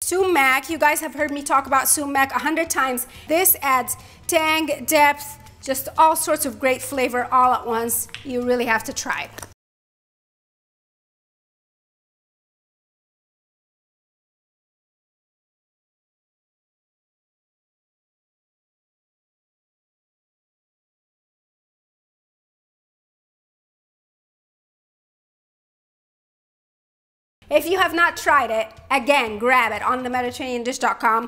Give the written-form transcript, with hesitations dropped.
Sumac, you guys have heard me talk about Sumac 100 times. This adds tang, depth, just all sorts of great flavor all at once. You really have to try it. If you have not tried it, again, grab it on themediterraneandish.com.